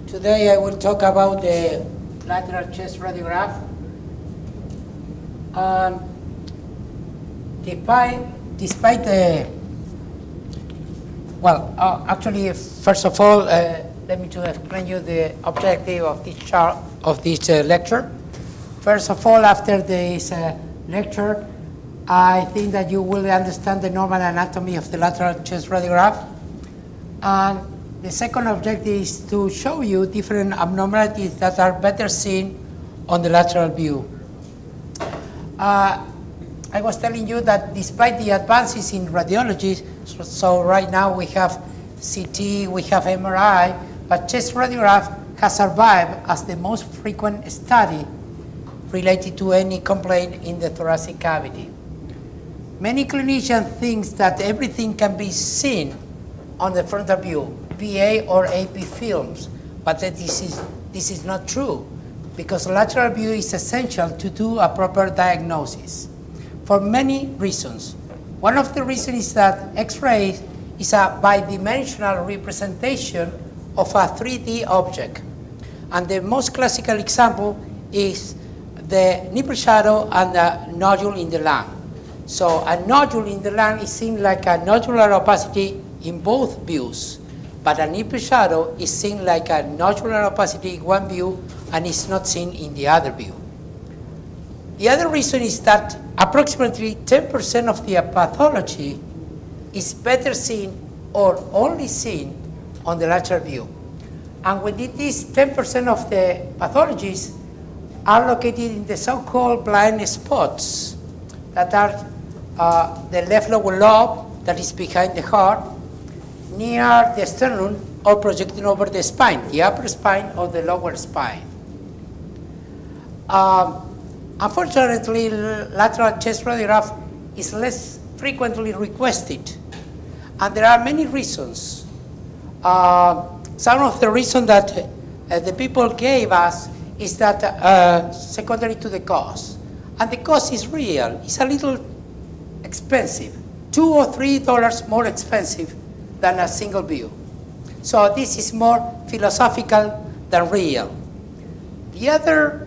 Today I will talk about the lateral chest radiograph. Despite the, actually, first of all, let me to explain you the objective of this chart, of this lecture. First of all, after this lecture, I think that you will understand the normal anatomy of the lateral chest radiograph. And the second objective is to show you different abnormalities that are better seen on the lateral view. I was telling you that despite the advances in radiology, so right now we have CT, we have MRI, but chest radiograph has survived as the most frequent study related to any complaint in the thoracic cavity. Many clinicians think that everything can be seen on the frontal view, VA or AP films, but that this is not true, because lateral view is essential to do a proper diagnosis for many reasons. One of the reasons is that X-ray is a bidimensional representation of a 3D object, and the most classical example is the nipple shadow and the nodule in the lung. So a nodule in the lung is seen like a nodular opacity in both views, but a nipple shadow is seen like a nodular opacity in one view and is not seen in the other view. The other reason is that approximately 10% of the pathology is better seen or only seen on the lateral view. And within this 10% of the pathologies are located in the so-called blind spots that are the left lower lobe that is behind the heart, near the sternum, or projecting over the spine, the upper spine or the lower spine. Unfortunately, lateral chest radiograph is less frequently requested, and there are many reasons. Some of the reasons that the people gave us is that secondary to the cost, and the cost is real. It's a little expensive, $2 or $3 more expensive than a single view. So this is more philosophical than real. The other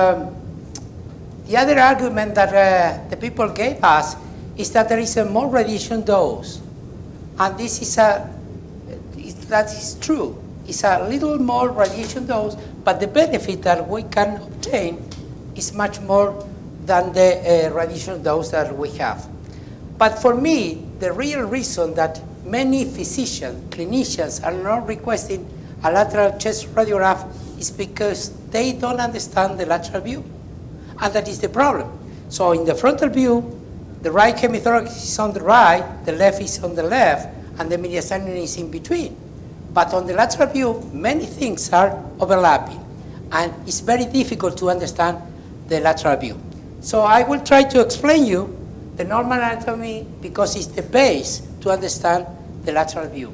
argument that the people gave us is that there is a more radiation dose, and this is that is true. It's a little more radiation dose, but the benefit that we can obtain is much more than the radiation dose that we have. But for me, the real reason that many physicians, clinicians are not requesting a lateral chest radiograph is because they don't understand the lateral view. And that is the problem. So in the frontal view, the right hemithorax is on the right, the left is on the left, and the mediastinum is in between. But on the lateral view, many things are overlapping, and it's very difficult to understand the lateral view. So I will try to explain you the normal anatomy because it's the base to understand the lateral view.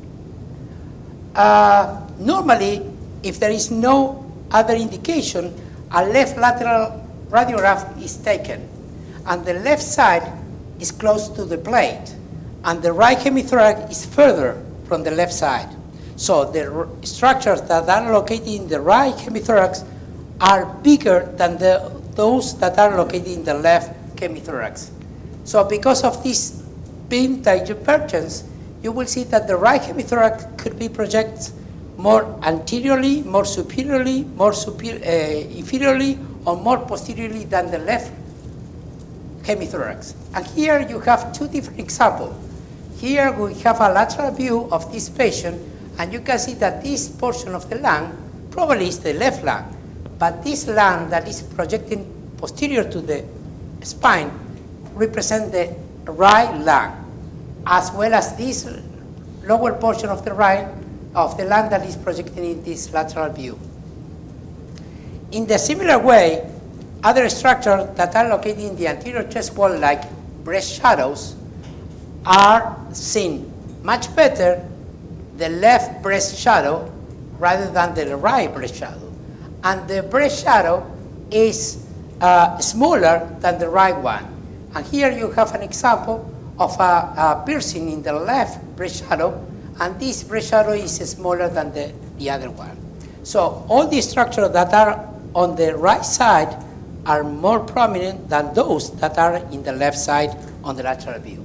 Normally, if there is no other indication, a left lateral radiograph is taken, and the left side is close to the plate, and the right hemithorax is further from the left side. So the structures that are located in the right hemithorax are bigger than those that are located in the left hemithorax. So because of this beam divergence, you will see that the right hemithorax could be projected more anteriorly, more superiorly, more inferiorly, or more posteriorly than the left hemithorax. And here you have two different examples. Here we have a lateral view of this patient, and you can see that this portion of the lung probably is the left lung, but this lung that is projecting posterior to the spine represents the right lung, as well as this lower portion of the right of the lung that is projecting in this lateral view. In the similar way, other structures that are located in the anterior chest wall, like breast shadows, are seen much better the left breast shadow rather than the right breast shadow. And the breast shadow is smaller than the right one. And here you have an example of a piercing in the left breast shadow, and this breast shadow is smaller than the other one. So all the structures that are on the right side are more prominent than those that are in the left side on the lateral view.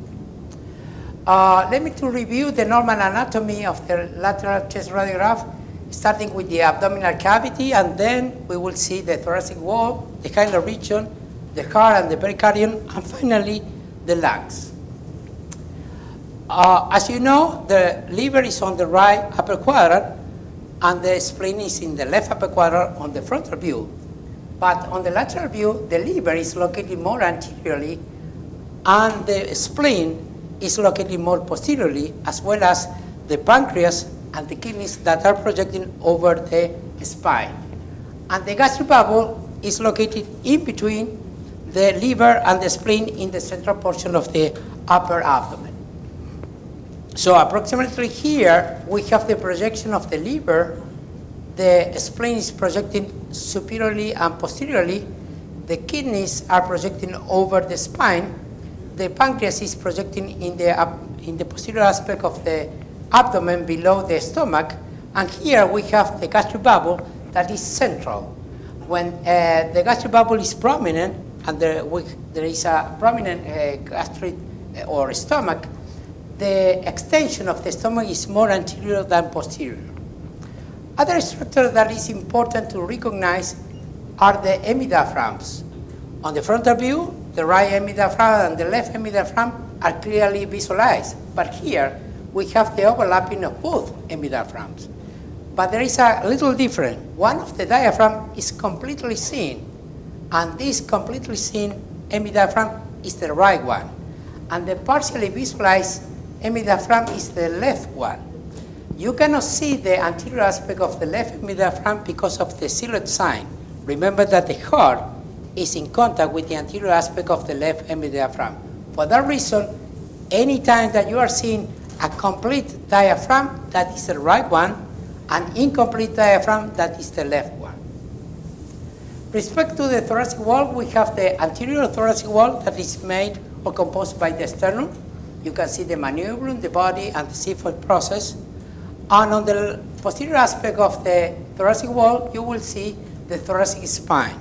Let me to review the normal anatomy of the lateral chest radiograph, starting with the abdominal cavity, and then we will see the thoracic wall, the hilar region, the heart and the pericardium, and finally the lungs. As you know, the liver is on the right upper quadrant, and the spleen is in the left upper quadrant on the frontal view. But on the lateral view, the liver is located more anteriorly, and the spleen is located more posteriorly, as well as the pancreas and the kidneys that are projecting over the spine. And the gastric bubble is located in between the liver and the spleen in the central portion of the upper abdomen. So approximately here, we have the projection of the liver. The spleen is projecting superiorly and posteriorly. The kidneys are projecting over the spine. The pancreas is projecting in the posterior aspect of the abdomen below the stomach. And here we have the gastric bubble that is central. When the gastric bubble is prominent, and there is a prominent gastric or stomach, the extension of the stomach is more anterior than posterior. Other structure that is important to recognize are the hemidiaphragms. On the frontal view, the right hemidiaphragm and the left hemidiaphragm are clearly visualized, but here we have the overlapping of both hemidiaphragms. But there is a little difference. One of the diaphragm is completely seen, and this completely seen hemidiaphragm is the right one, and the partially visualized hemidiaphragm is the left one. You cannot see the anterior aspect of the left hemidiaphragm because of the silhouette sign. Remember that the heart is in contact with the anterior aspect of the left hemidiaphragm. For that reason, anytime that you are seeing a complete diaphragm, that is the right one, an incomplete diaphragm, that is the left one. Respect to the thoracic wall, we have the anterior thoracic wall that is made or composed by the sternum. You can see the manubrium, the body, and the xiphoid process. And on the posterior aspect of the thoracic wall, you will see the thoracic spine.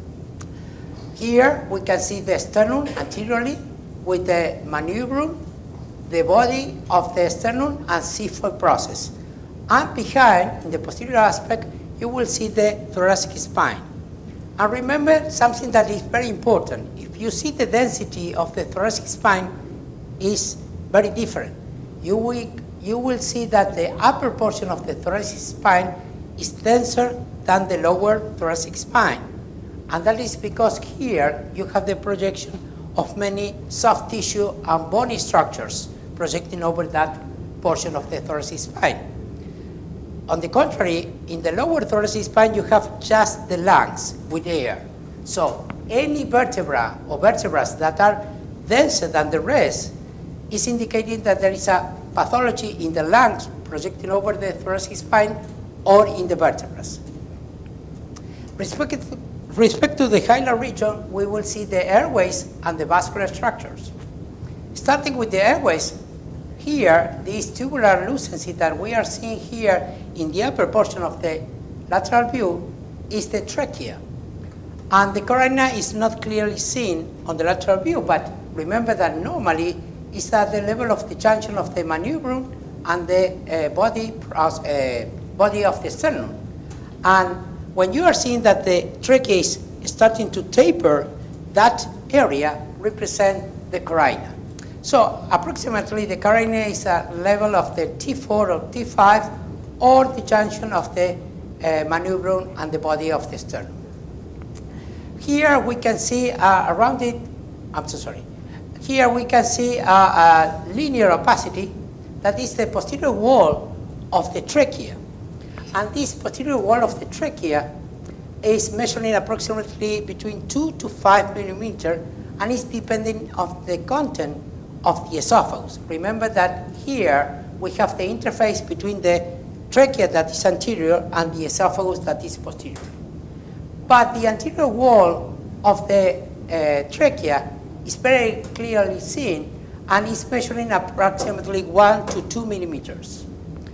Here we can see the sternum anteriorly with the manubrium, the body of the sternum, and xiphoid process. And behind, in the posterior aspect, you will see the thoracic spine. And remember something that is very important. If you see the density of the thoracic spine is very different. You will see that the upper portion of the thoracic spine is denser than the lower thoracic spine. And that is because here you have the projection of many soft tissue and bony structures projecting over that portion of the thoracic spine. On the contrary, in the lower thoracic spine, you have just the lungs with air. So any vertebra or vertebrae that are denser than the rest is indicating that there is a pathology in the lungs projecting over the thoracic spine or in the vertebrae. Respect to the hilar region, we will see the airways and the vascular structures. Starting with the airways, here, this tubular lucency that we are seeing here in the upper portion of the lateral view is the trachea. And the carina is not clearly seen on the lateral view, but remember that normally it's at the level of the junction of the manubrium and the body of the sternum. And when you are seeing that the trachea is starting to taper, that area represents the carina. So approximately the carina is a level of the T4 or T5 or the junction of the manubrium and the body of the sternum. Here we can see Here we can see a linear opacity that is the posterior wall of the trachea. And this posterior wall of the trachea is measuring approximately between 2 to 5 millimeters and is depending on the content of the esophagus. Remember that here we have the interface between the trachea that is anterior and the esophagus that is posterior. But the anterior wall of the trachea is very clearly seen and is measuring approximately 1 to 2 millimeters.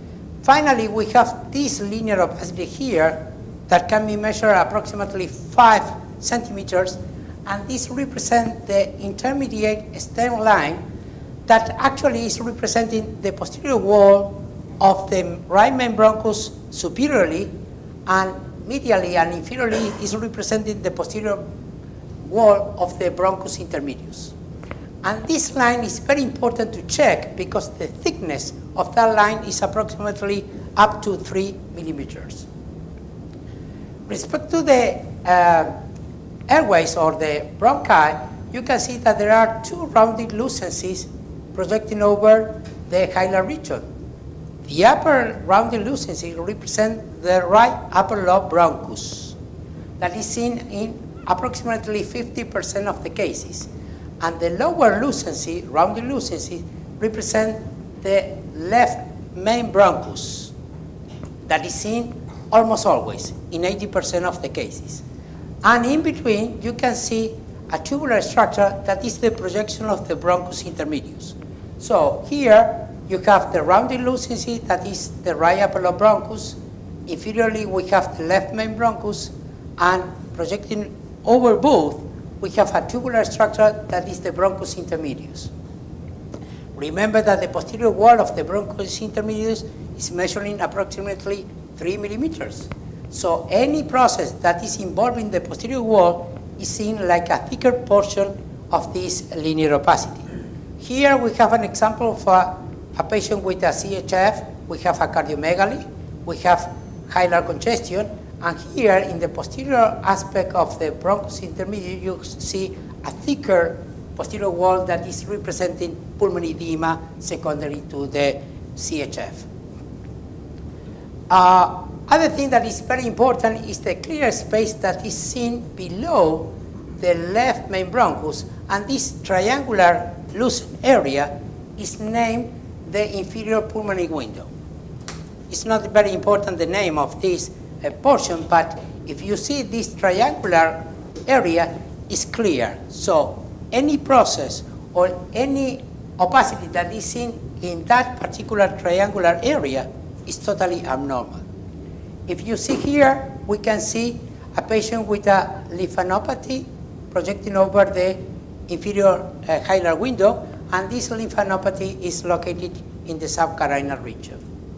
Finally, we have this linear opacity here that can be measured approximately 5 centimeters, and this represents the intermediate stem line that actually is representing the posterior wall of the right main bronchus superiorly, and medially and inferiorly is representing the posterior wall of the bronchus intermedius. And this line is very important to check because the thickness of that line is approximately up to 3 millimeters. With respect to the airways or the bronchi, you can see that there are two rounded lucencies projecting over the hilar region. The upper rounded lucency represents the right upper lobe bronchus that is seen in approximately 50% of the cases. And the lower lucency, rounded lucency, represents the left main bronchus that is seen almost always in 80% of the cases. And in between, you can see a tubular structure that is the projection of the bronchus intermedius. So here you have the rounded lucency that is the right upper lobe bronchus. Inferiorly, we have the left main bronchus, and projecting over both, we have a tubular structure that is the bronchus intermedius. Remember that the posterior wall of the bronchus intermedius is measuring approximately 3 millimeters. So any process that is involving the posterior wall is seen like a thicker portion of this linear opacity. Here we have an example of a patient with a CHF. We have a cardiomegaly, we have hilar congestion, and here in the posterior aspect of the bronchus intermedius, you see a thicker posterior wall that is representing pulmonary edema secondary to the CHF. Other thing that is very important is the clear space that is seen below the left main bronchus, and this triangular loose area is named the inferior pulmonary window. It's not very important the name of this portion, but if you see this triangular area is clear. So any process or any opacity that is seen in that particular triangular area is totally abnormal. If you see here, we can see a patient with a lymphadenopathy projecting over the inferior hilar window, and this lymphadenopathy is located in the subcarinal region.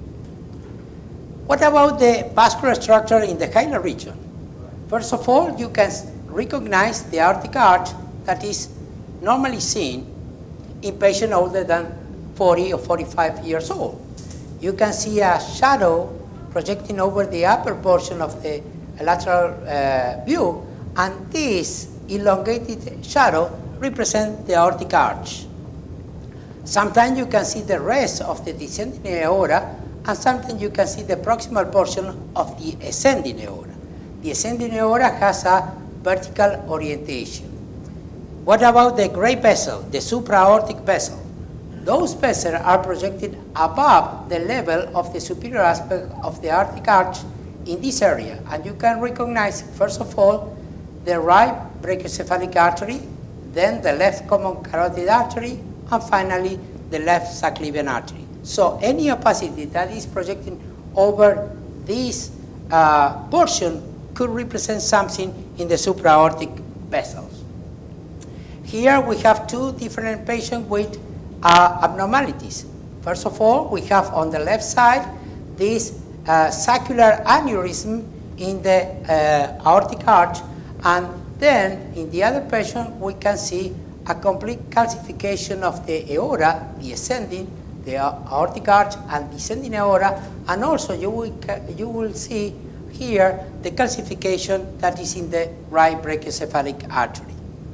What about the vascular structure in the hilar region? First of all, you can recognize the aortic arch that is normally seen in patients older than 40 or 45 years old. You can see a shadow projecting over the upper portion of the lateral view, and this elongated shadow represents the aortic arch. Sometimes you can see the rest of the descending aorta, and sometimes you can see the proximal portion of the ascending aorta. The ascending aorta has a vertical orientation. What about the great vessel, the supraaortic vessel? Those vessels are projected above the level of the superior aspect of the aortic arch in this area, and you can recognize, first of all, the right brachiocephalic artery, then the left common carotid artery, and finally the left subclavian artery. So any opacity that is projecting over this portion could represent something in the supraaortic vessels. Here we have two different patients with abnormalities. First of all, we have on the left side this saccular aneurysm in the aortic arch, and then in the other patient we can see a complete calcification of the aorta, the ascending, the aortic arch and descending aorta, and also you will see here the calcification that is in the right brachiocephalic artery.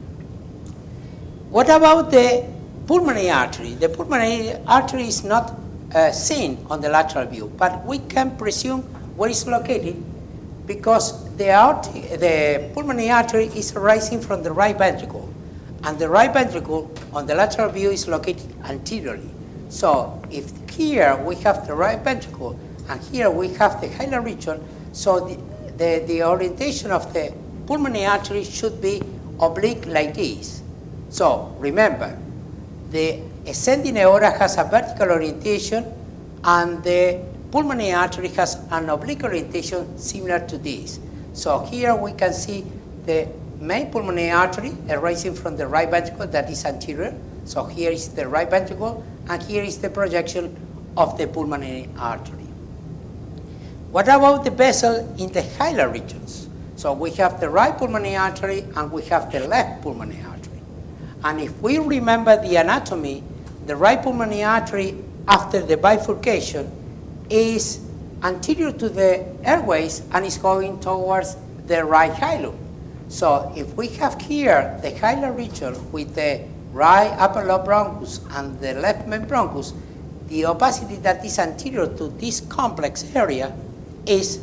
What about the pulmonary artery? The pulmonary artery is not seen on the lateral view, but we can presume where it's located because the pulmonary artery is arising from the right ventricle, and the right ventricle on the lateral view is located anteriorly. So if here we have the right ventricle and here we have the hilar region, so the orientation of the pulmonary artery should be oblique like this. So remember, the ascending aorta has a vertical orientation and the pulmonary artery has an oblique orientation similar to this. So here we can see the main pulmonary artery arising from the right ventricle that is anterior. So here is the right ventricle, and here is the projection of the pulmonary artery. What about the vessel in the hilar regions? So we have the right pulmonary artery and we have the left pulmonary artery. And if we remember the anatomy, the right pulmonary artery after the bifurcation is anterior to the airways and is going towards the right hilum. So if we have here the hilar region with the right upper lobe bronchus and the left main bronchus, the opacity that is anterior to this complex area is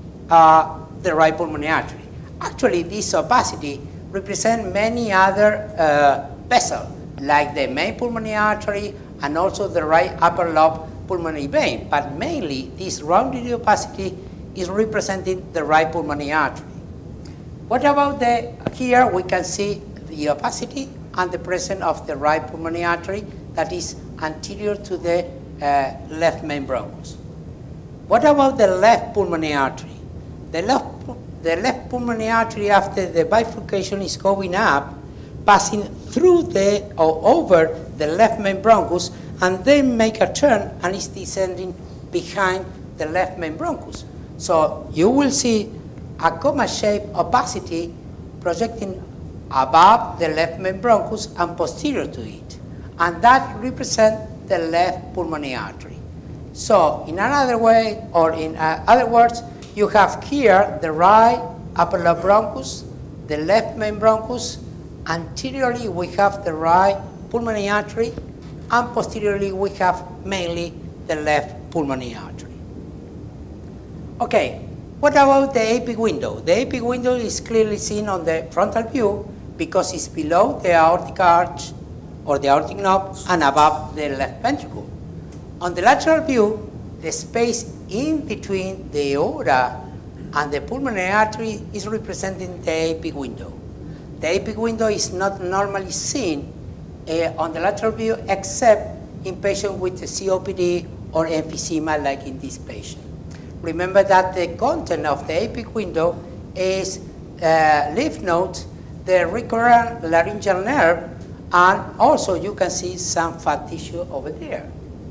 the right pulmonary artery. Actually, this opacity represents many other vessels, like the main pulmonary artery and also the right upper lobe pulmonary vein, but mainly this rounded opacity is representing the right pulmonary artery. What about here we can see the opacity and the presence of the right pulmonary artery that is anterior to the left main bronchus. What about the left pulmonary artery? The left pulmonary artery after the bifurcation is going up, passing through or over the left main bronchus, and then make a turn and is descending behind the left main bronchus. So you will see a comma-shaped opacity projecting above the left main bronchus and posterior to it. And that represents the left pulmonary artery. So in another way, or in other words, you have here the right upper lobe bronchus, the left main bronchus, anteriorly we have the right pulmonary artery, and posteriorly we have mainly the left pulmonary artery. Okay, what about the apic window? The apic window is clearly seen on the frontal view because it's below the aortic arch or the aortic knob and above the left ventricle. On the lateral view, the space in between the aorta and the pulmonary artery is representing the apic window. The apic window is not normally seen on the lateral view except in patients with COPD or emphysema like in this patient. Remember that the content of the apic window is lymph nodes, the recurrent laryngeal nerve, and also you can see some fat tissue over there.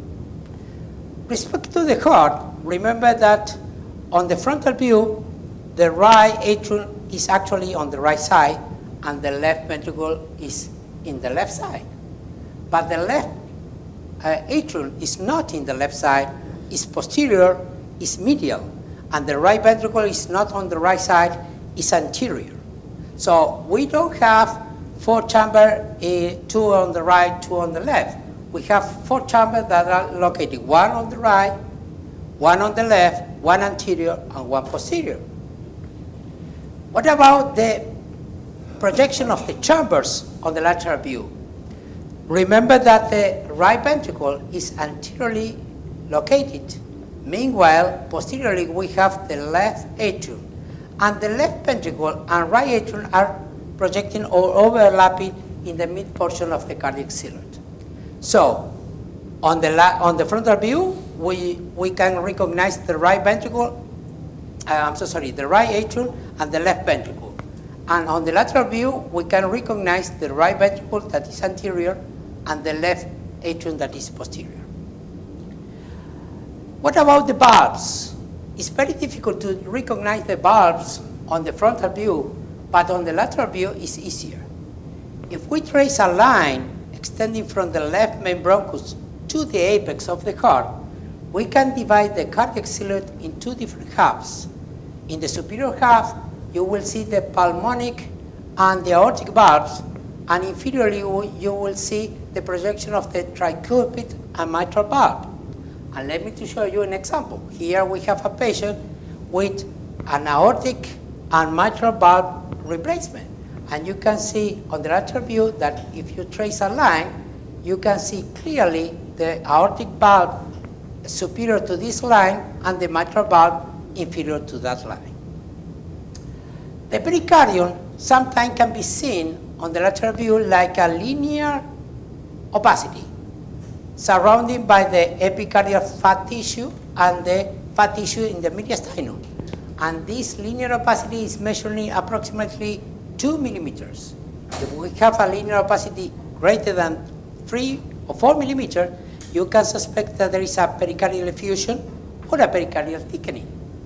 Respect to the heart, remember that on the frontal view, the right atrium is actually on the right side and the left ventricle is in the left side. But the left atrium is not in the left side, it's posterior, it's medial, and the right ventricle is not on the right side, it's anterior. So we don't have 4 chambers, 2 on the right, 2 on the left. We have 4 chambers that are located, 1 on the right, 1 on the left, 1 anterior, and 1 posterior. What about the projection of the chambers on the lateral view? Remember that the right ventricle is anteriorly located. Meanwhile, posteriorly we have the left atrium. And the left ventricle and right atrium are projecting or overlapping in the mid portion of the cardiac ciliate. So, on the frontal view, we can recognize the right ventricle, the right atrium and the left ventricle. And on the lateral view, we can recognize the right ventricle that is anterior and the left atrium that is posterior. What about the valves? It's very difficult to recognize the valves on the frontal view, but on the lateral view it's easier. If we trace a line extending from the left main bronchus to the apex of the heart, we can divide the cardiac ciliate in 2 different halves. In the superior half, you will see the pulmonic and the aortic valves, and inferiorly you will see the projection of the tricuspid and mitral valve. And let me to show you an example. Here we have a patient with an aortic and mitral valve replacement. And you can see on the lateral view that if you trace a line, you can see clearly the aortic valve superior to this line and the mitral valve inferior to that line. The pericardium sometimes can be seen on the lateral view like a linear opacity, surrounded by the epicardial fat tissue and the fat tissue in the mediastinum. And this linear opacity is measuring approximately 2 millimeters. If we have a linear opacity greater than 3 or 4 millimeters, you can suspect that there is a pericardial effusion or a pericardial thickening.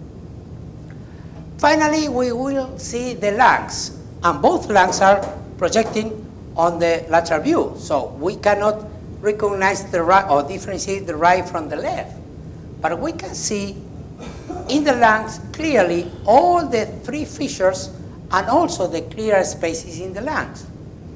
Finally, we will see the lungs, and both lungs are projecting on the lateral view, so we cannot recognize the right or differentiate the right from the left. But we can see in the lungs clearly all the 3 fissures and also the clear spaces in the lungs.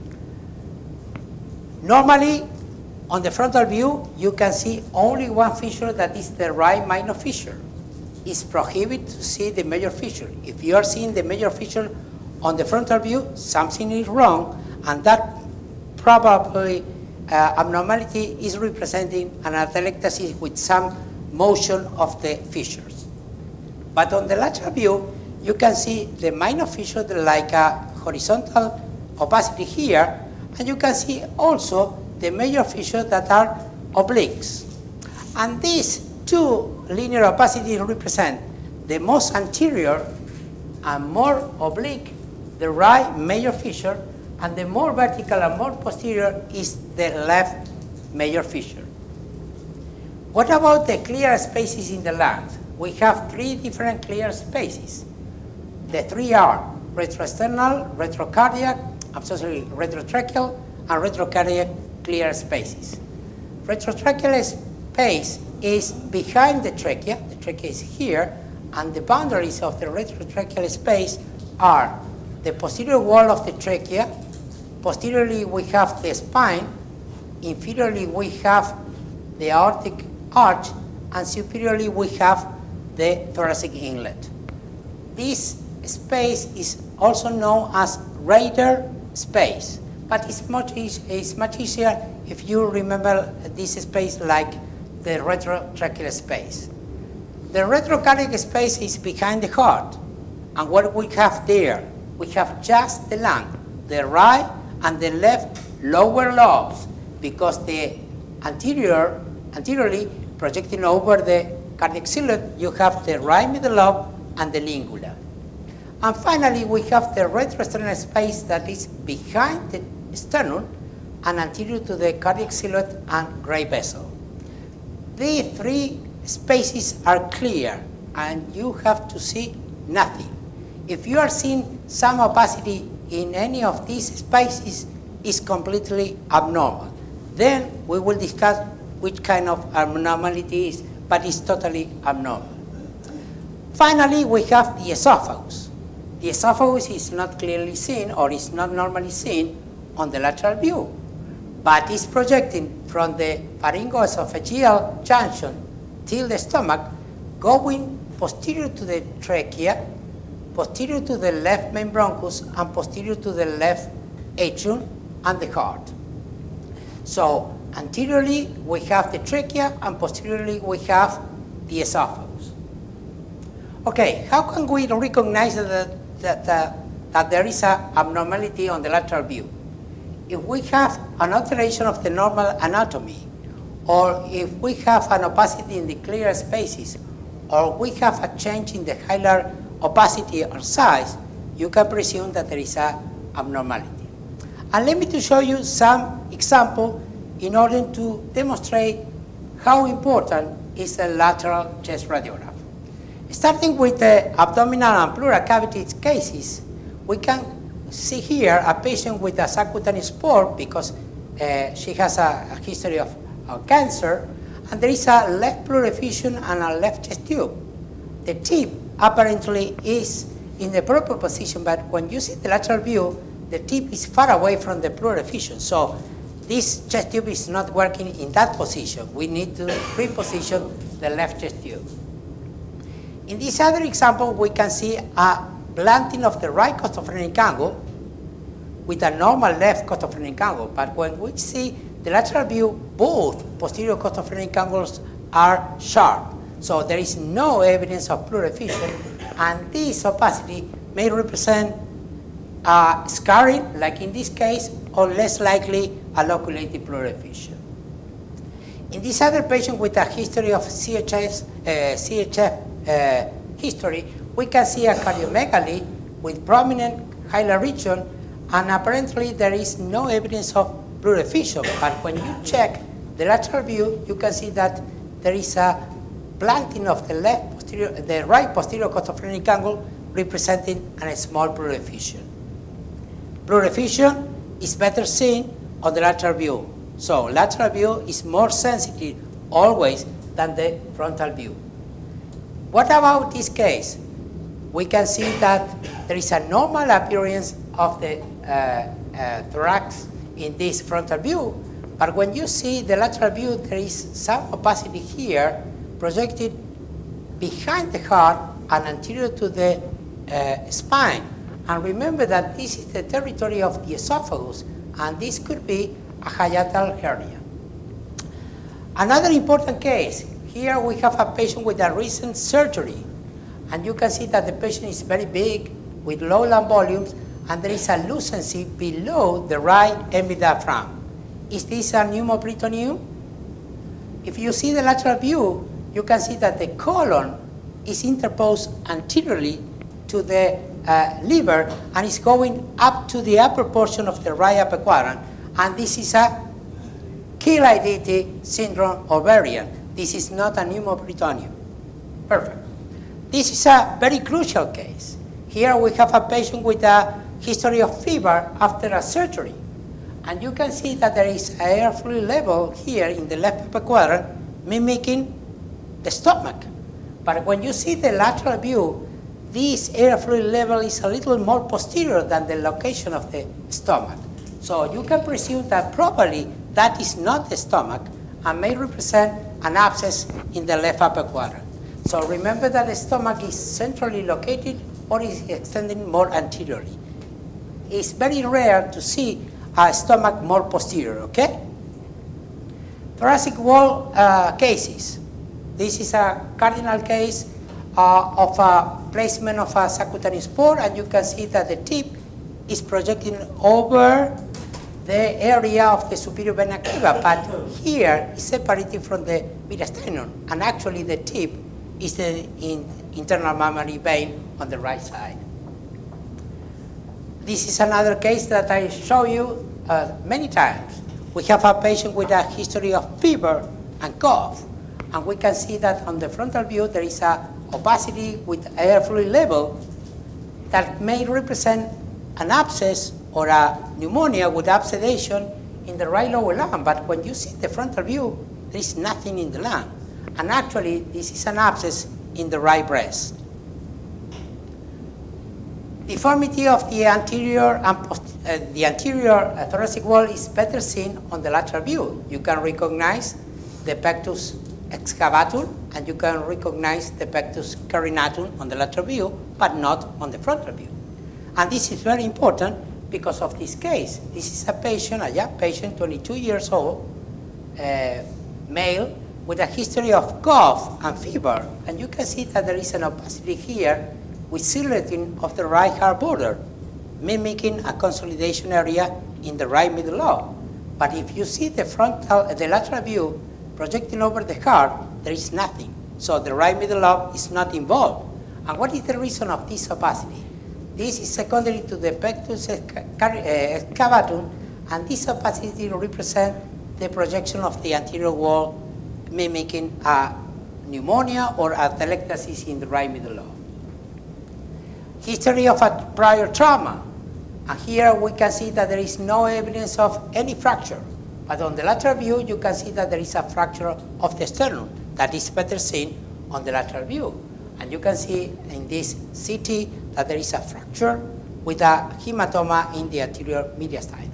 Normally, on the frontal view, you can see only one fissure, that is the right minor fissure. It's prohibited to see the major fissure. If you are seeing the major fissure on the frontal view, something is wrong, and that probably abnormality is representing an atelectasis with some motion of the fissures. But on the lateral view, you can see the minor fissure like a horizontal opacity here, and you can see also the major fissures that are obliques. And these 2 linear opacities represent the most anterior and more oblique, the right major fissure, and the more vertical and more posterior is the left major fissure. What about the clear spaces in the lungs? We have 3 different clear spaces. The 3 are retroexternal, retrotracheal, and retrocardiac clear spaces. Retrotracheal space is behind the trachea is here, and the boundaries of the retrotracheal space are the posterior wall of the trachea. Posteriorly we have the spine, inferiorly we have the aortic arch, and superiorly we have the thoracic inlet. This space is also known as radar space, but it's much easier if you remember this space like the retrotracheal space. The retrocardiac space is behind the heart, and what we have there, we have just the lung, the right and the left lower lobes, because the anteriorly projecting over the cardiac ciliate, you have the right middle lobe and the lingula. And finally, we have the retroexternal space that is behind the sternum and anterior to the cardiac ciliate and great vessel. These 3 spaces are clear, and you have to see nothing. If you are seeing some opacity in any of these spaces, is completely abnormal. Then we will discuss which kind of abnormality is, but it's totally abnormal. Finally, we have the esophagus. The esophagus is not clearly seen, or is not normally seen on the lateral view, but is projecting from the pharyngoesophageal junction till the stomach, going posterior to the trachea, posterior to the left main bronchus, and posterior to the left atrium and the heart. So anteriorly we have the trachea, and posteriorly we have the esophagus. Okay, how can we recognize that there is an abnormality on the lateral view? If we have an alteration of the normal anatomy, or if we have an opacity in the clear spaces, or we have a change in the hilar opacity or size, you can presume that there is an abnormality. And let me to show you some example in order to demonstrate how important is a lateral chest radiograph. Starting with the abdominal and pleural cavity cases, we can see here a patient with a subcutaneous spore because she has a history of cancer, and there is a left pleural effusion and a left chest tube. The tip apparently is in the proper position, but when you see the lateral view, the tip is far away from the pleural effusion. So this chest tube is not working in that position. We need to reposition the left chest tube. In this other example, we can see a blunting of the right costophrenic angle with a normal left costophrenic angle. But when we see the lateral view, both posterior costophrenic angles are sharp. So there is no evidence of pleural effusion, and this opacity may represent scarring, like in this case, or less likely a loculated pleural effusion. In this other patient with a history of CHF CHF history, we can see a cardiomegaly with prominent hilar region, and apparently there is no evidence of blood effusion. But when you check the lateral view, you can see that there is a blunting of the right posterior costophrenic angle representing a small blood effusion. Blood effusion is better seen on the lateral view. So lateral view is more sensitive always than the frontal view. What about this case? We can see that there is a normal appearance of the thorax in this frontal view, but when you see the lateral view, there is some opacity here projected behind the heart and anterior to the spine. And remember that this is the territory of the esophagus, and this could be a hiatal hernia. Another important case, here we have a patient with a recent surgery, and you can see that the patient is very big with low lung volumes, and there is a lucency below the right hemidiaphragm. Is this a pneumoperitoneum? If you see the lateral view, you can see that the colon is interposed anteriorly to the liver and is going up to the upper portion of the right upper quadrant, and this is a Chilaiditi syndrome ovarian. This is not a pneumoperitoneum. Perfect. This is a very crucial case. Here we have a patient with a history of fever after a surgery, and you can see that there is an air fluid level here in the left upper quadrant mimicking the stomach. But when you see the lateral view, this air fluid level is a little more posterior than the location of the stomach. So you can presume that probably that is not the stomach and may represent an abscess in the left upper quadrant. So remember that the stomach is centrally located or is extending more anteriorly. It's very rare to see a stomach more posterior, okay? Thoracic wall cases. This is a cardinal case of a placement of a subcutaneous pore, and you can see that the tip is projecting over the area of the superior vena cava, but here is separated from the mediastinum, and actually the tip is the internal mammary vein on the right side. This is another case that I show you many times. We have a patient with a history of fever and cough, and we can see that on the frontal view there is a opacity with air fluid level that may represent an abscess or a pneumonia with abscedation in the right lower lung. But when you see the frontal view, there is nothing in the lung. And actually, this is an abscess in the right breast. Deformity of the anterior and thoracic wall is better seen on the lateral view. You can recognize the pectus excavatum, and you can recognize the pectus carinatum on the lateral view, but not on the frontal view. And this is very important because of this case. This is a patient, a young patient, 22 years old, male, with a history of cough and fever. And you can see that there is an opacity here with silhouetting of the right heart border, mimicking a consolidation area in the right middle lobe. But if you see the lateral view projecting over the heart, there is nothing. So the right middle lobe is not involved. And what is the reason of this opacity? This is secondary to the pectus excavatum, and this opacity represents the projection of the anterior wall, mimicking a pneumonia or a atelectasis in the right middle lobe. History of a prior trauma. And here we can see that there is no evidence of any fracture. But on the lateral view, you can see that there is a fracture of the sternum that is better seen on the lateral view. And you can see in this CT that there is a fracture with a hematoma in the anterior mediastinum.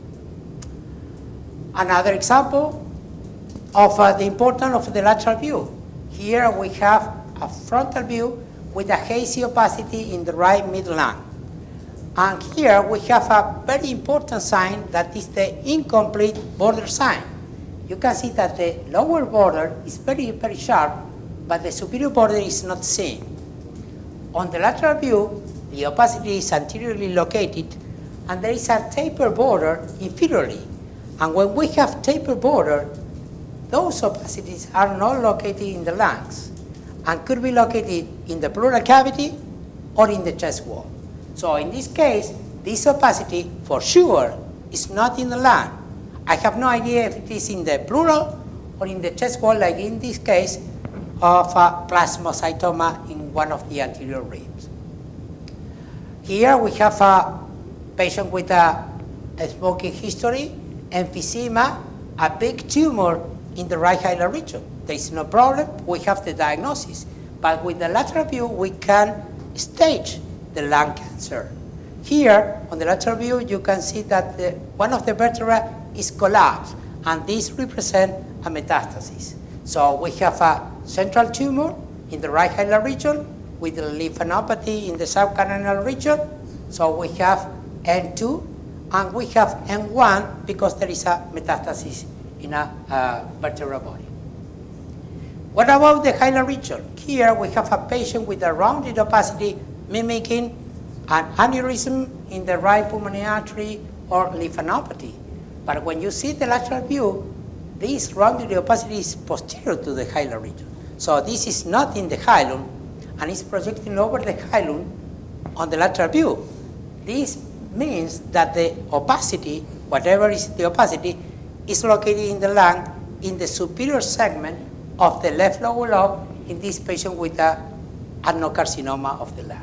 Another example of the importance of the lateral view. Here we have a frontal view with a hazy opacity in the right mid lung. And here we have a very important sign that is the incomplete border sign. You can see that the lower border is very, very sharp, but the superior border is not seen. On the lateral view, the opacity is anteriorly located, and there is a taper border inferiorly. And when we have taper border, those opacities are not located in the lungs. and could be located in the pleural cavity or in the chest wall. So in this case, this opacity for sure is not in the lung. I have no idea if it is in the pleural or in the chest wall, like in this case of a plasmacytoma in one of the anterior ribs. Here we have a patient with a smoking history, emphysema, a big tumor in the right hilar region. There is no problem, we have the diagnosis. But with the lateral view, we can stage the lung cancer. Here, on the lateral view, you can see that one of the vertebrae is collapsed, and this represents a metastasis. So we have a central tumor in the right hilar region with a lymphadenopathy in the subcarinal region. So we have N2, and we have N1 because there is a metastasis in a vertebral body. What about the hilar region? Here we have a patient with a rounded opacity mimicking an aneurysm in the right pulmonary artery or lymphadenopathy. But when you see the lateral view, this rounded opacity is posterior to the hilar region. So this is not in the hilum, and it's projecting over the hilum on the lateral view. This means that the opacity, whatever is the opacity, is located in the lung in the superior segment of the left lower lobe in this patient with an adenocarcinoma of the lung.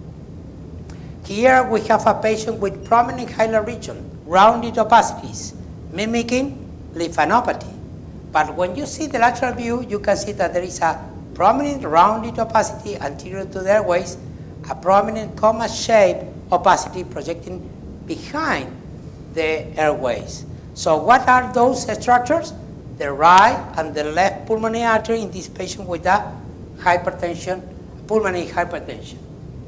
Here we have a patient with prominent hilar region, rounded opacities, mimicking lymphadenopathy. But when you see the lateral view, you can see that there is a prominent rounded opacity anterior to the airways, a prominent coma-shaped opacity projecting behind the airways. So what are those structures? The right and the left pulmonary artery in this patient with a hypertension, pulmonary hypertension.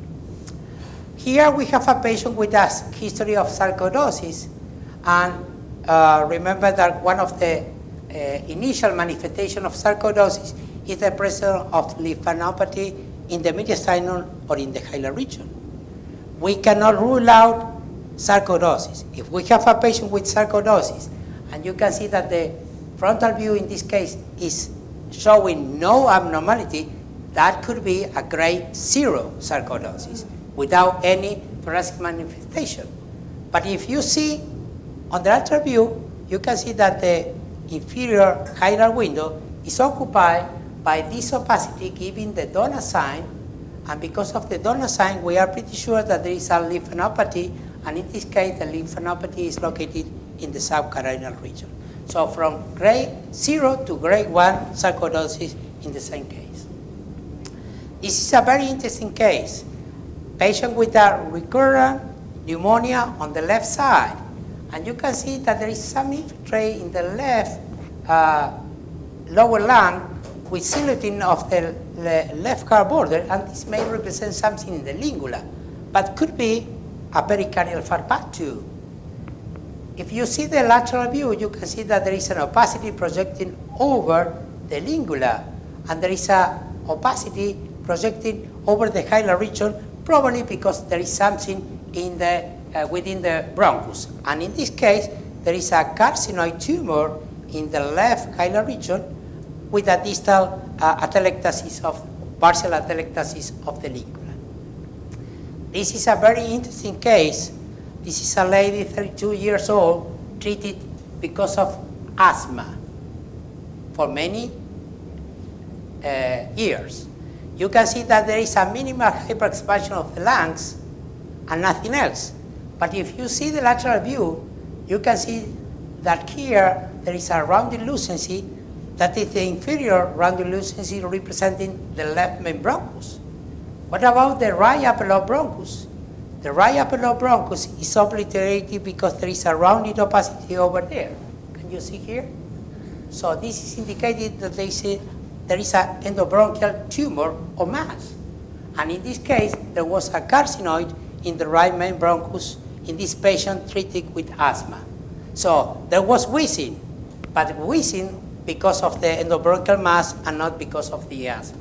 Here we have a patient with a history of sarcoidosis, and remember that one of the initial manifestations of sarcoidosis is the presence of lymphadenopathy in the mediastinum or in the hilar region. We cannot rule out sarcoidosis. If we have a patient with sarcoidosis, and you can see that the frontal view in this case is showing no abnormality, that could be a grade 0 sarcoidosis without any thoracic manifestation. But if you see on the lateral view, you can see that the inferior hilar window is occupied by this opacity giving the donut sign, and because of the donut sign, we are pretty sure that there is a lymphadenopathy, and in this case, the lymphadenopathy is located in the subcarinal region. So from grade 0 to grade 1 sarcoidosis in the same case. This is a very interesting case. Patient with a recurrent pneumonia on the left side, and you can see that there is some infiltrate in the left lower lung with silhouetting of the left car border, and this may represent something in the lingula, but could be a pericardial far path too. If you see the lateral view, you can see that there is an opacity projecting over the lingula, and there is a opacity projecting over the hilar region, probably because there is something in the, within the bronchus. And in this case, there is a carcinoid tumor in the left hilar region with a distal atelectasis of, partial atelectasis of the lingula. This is a very interesting case. This is a lady, 32 years old, treated because of asthma for many years. You can see that there is a minimal hyperexpansion of the lungs and nothing else. But if you see the lateral view, you can see that here there is a rounded lucency, that is the inferior rounded lucency representing the left main bronchus. What about the right upper lobe bronchus? The right upper lobe bronchus is obliterated because there is a rounded opacity over there. Can you see here? So this is indicated that there is an endobronchial tumor or mass. And in this case, there was a carcinoid in the right main bronchus in this patient treated with asthma. So there was wheezing, but wheezing because of the endobronchial mass and not because of the asthma.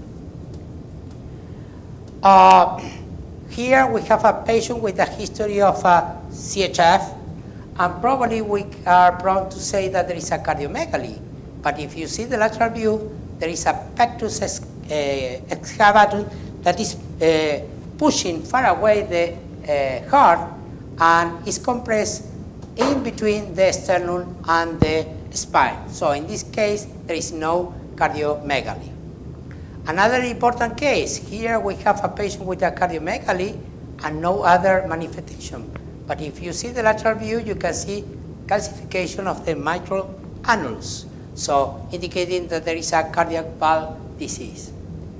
Here we have a patient with a history of CHF, and probably we are prone to say that there is a cardiomegaly. But if you see the lateral view, there is a pectus excavator that is pushing far away the heart and is compressed in between the sternum and the spine. So in this case, there is no cardiomegaly. Another important case, here we have a patient with a cardiomegaly and no other manifestation. But if you see the lateral view, you can see calcification of the mitral annulus, so indicating that there is a cardiac valve disease.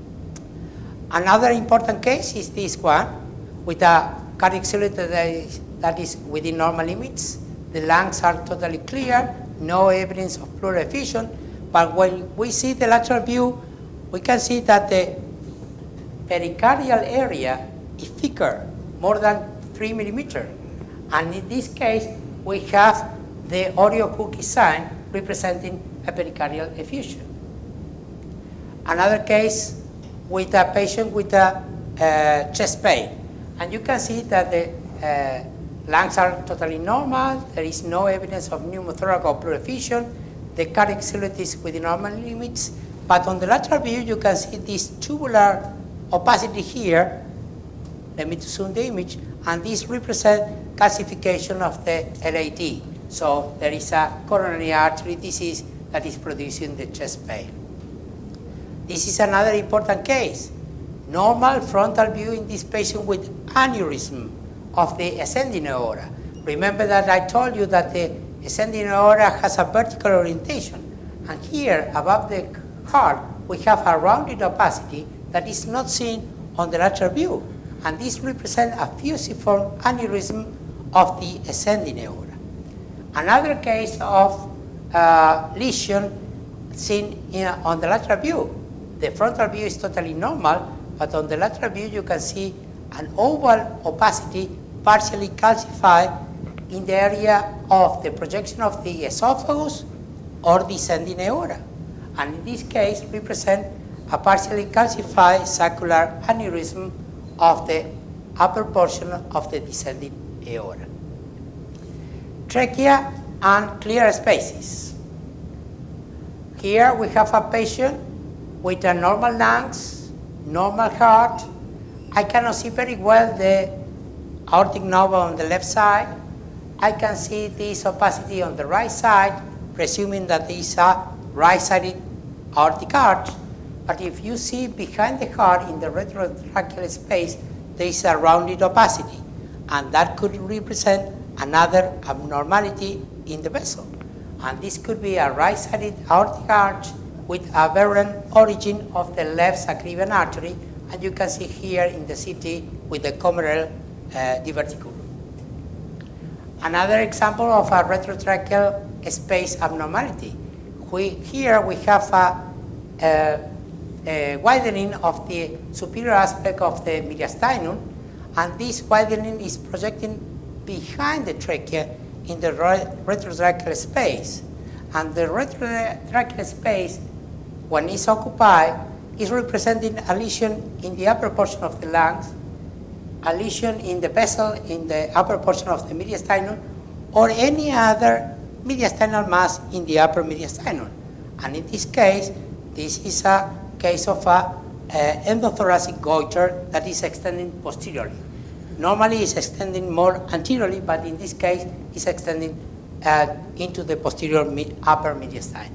Another important case is this one, with a cardiac silhouette that is within normal limits. The lungs are totally clear, no evidence of pleural effusion, but when we see the lateral view, we can see that the pericardial area is thicker, more than 3 millimeters. And in this case, we have the Oreo cookie sign representing a pericardial effusion. Another case with a patient with a chest pain. And you can see that the lungs are totally normal, there is no evidence of pneumothorax or pleural effusion, the cardiac silhouette is within normal limits, but on the lateral view you can see this tubular opacity here. Let me zoom the image, and this represents calcification of the LAD. So there is a coronary artery disease that is producing the chest pain. This is another important case. Normal frontal view in this patient with aneurysm of the ascending aorta. Remember that I told you that the ascending aorta has a vertical orientation. And here, above the heart, we have a rounded opacity that is not seen on the lateral view. And this represents a fusiform aneurysm of the ascending aorta. Another case of lesion seen on the lateral view. The frontal view is totally normal, but on the lateral view you can see an oval opacity partially calcified in the area of the projection of the esophagus or descending aorta. And in this case represent a partially calcified saccular aneurysm of the upper portion of the descending aorta. Trachea and clear spaces. Here we have a patient with a normal lungs, normal heart. I cannot see very well the aortic nova on the left side. I can see this opacity on the right side, presuming that this is a right-sided aortic arch. But if you see behind the heart in the retrotracheal space, there is a rounded opacity, and that could represent another abnormality in the vessel. And this could be a right-sided aortic arch with aberrant origin of the left sacroiliac artery, and you can see here in the CT with the comeral diverticulum. Another example of a retrotracheal space abnormality. Here we have a widening of the superior aspect of the mediastinum, and this widening is projecting behind the trachea in the retrotracheal space. And the retrotracheal space, when it's occupied, is representing a lesion in the upper portion of the lungs, a lesion in the vessel in the upper portion of the mediastinum, or any other mediastinal mass in the upper mediastinum. And in this case, this is a case of a endothoracic goiter that is extending posteriorly. Normally it's extending more anteriorly, but in this case it's extending into the posterior upper mediastinum.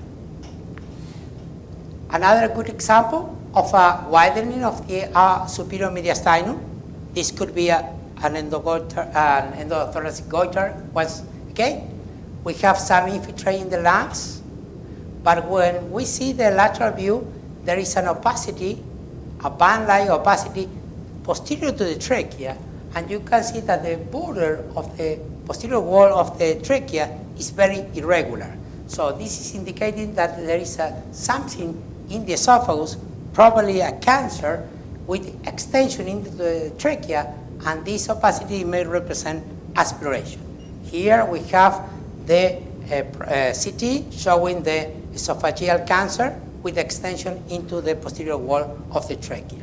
Another good example of a widening of the superior mediastinum. This could be an endothoracic goiter. Once again, we have some infiltrate in the lungs, but when we see the lateral view, there is an opacity, a band-like opacity posterior to the trachea, and you can see that the border of the posterior wall of the trachea is very irregular. So this is indicating that there is something in the esophagus, probably a cancer, with extension into the trachea, and this opacity may represent aspiration. Here we have the CT showing the esophageal cancer with extension into the posterior wall of the trachea.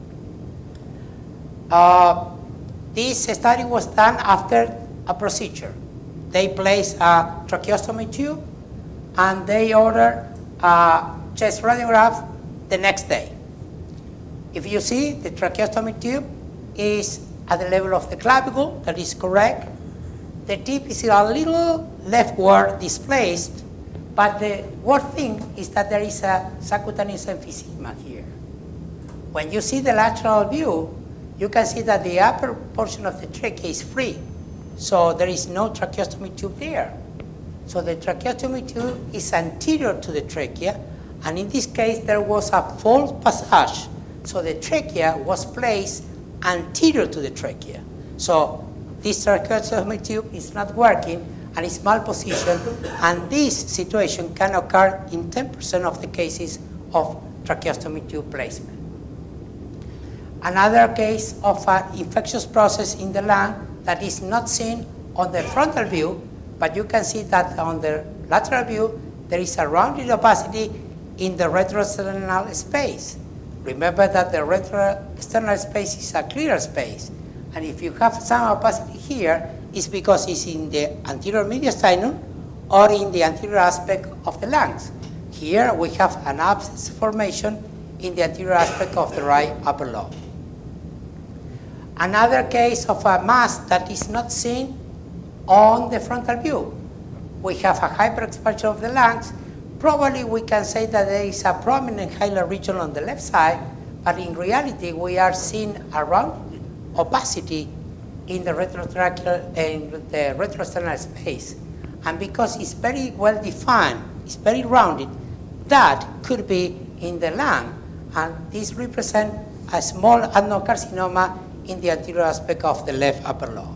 This study was done after a procedure. They placed a tracheostomy tube and they ordered a chest radiograph the next day. If you see, the tracheostomy tube is at the level of the clavicle, that is correct. The tip is a little leftward displaced, but the worst thing is that there is a subcutaneous emphysema here. When you see the lateral view, you can see that the upper portion of the trachea is free. So there is no tracheostomy tube there. So the tracheostomy tube is anterior to the trachea, and in this case there was a false passage. So the trachea was placed anterior to the trachea. So this tracheostomy tube is not working and is malpositioned, and this situation can occur in 10% of the cases of tracheostomy tube placement. Another case of an infectious process in the lung that is not seen on the frontal view, but you can see that on the lateral view there is a rounded opacity in the retroesternal space. Remember that the retroesternal space is a clear space, and if you have some opacity here, it's because it's in the anterior mediastinum or in the anterior aspect of the lungs. Here we have an abscess formation in the anterior aspect of the right upper lobe. Another case of a mass that is not seen on the frontal view. We have a hyperexpansion of the lungs. Probably we can say that there is a prominent hilar region on the left side, but in reality we are seeing a round opacity in the retrotracheal and the retroesternal space. And because it's very well defined, it's very rounded, that could be in the lung, and this represents a small adenocarcinoma in the anterior aspect of the left upper lobe.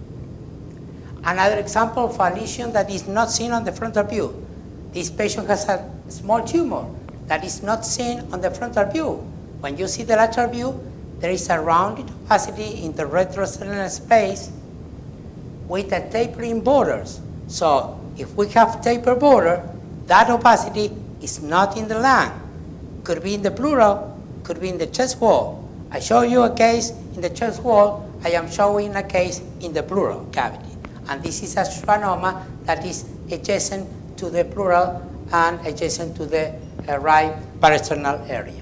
Another example of a lesion that is not seen on the frontal view. This patient has a small tumor that is not seen on the frontal view. When you see the lateral view, there is a rounded opacity in the retroesternal space with a tapering borders. So if we have taper border, that opacity is not in the lung. Could be in the pleural, could be in the chest wall. I show you a case in the chest wall. I am showing a case in the pleural cavity. And this is a schwannoma that is adjacent to the pleural and adjacent to the right parasternal area.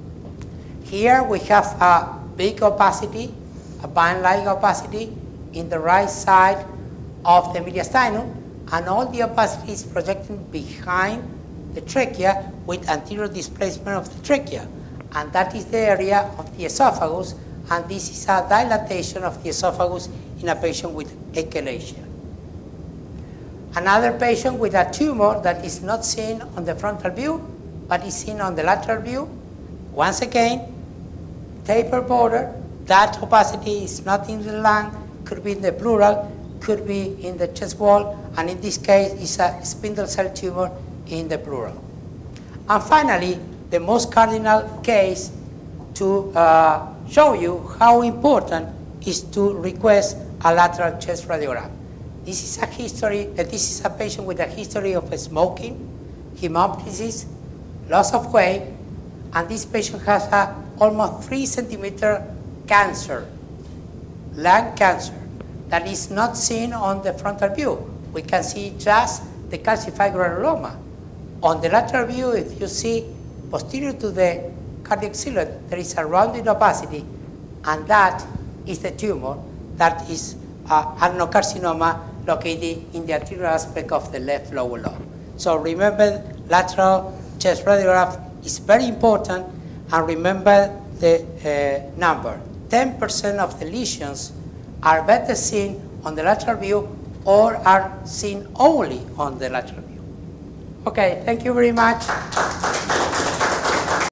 Here we have a big opacity, a band-like opacity in the right side of the mediastinum, and all the opacity is projecting behind the trachea with anterior displacement of the trachea. And that is the area of the esophagus, and this is a dilatation of the esophagus in a patient with achalasia. Another patient with a tumor that is not seen on the frontal view, but is seen on the lateral view. Once again, taper border, that opacity is not in the lung, could be in the pleural, could be in the chest wall, and in this case is a spindle cell tumor in the pleural. And finally, the most cardinal case to show you how important is to request a lateral chest radiograph. This is a history, this is a patient with a history of smoking, hemoptysis, loss of weight, and this patient has a almost 3 centimeter cancer, lung cancer, that is not seen on the frontal view. We can see just the calcified granuloma. On the lateral view, if you see posterior to the cardiac ciliate, there is a rounded opacity, and that is the tumor that is adenocarcinoma located in the anterior aspect of the left lower lobe. So remember, lateral chest radiograph is very important, and remember the number. 10% of the lesions are better seen on the lateral view or are seen only on the lateral view. Okay, thank you very much.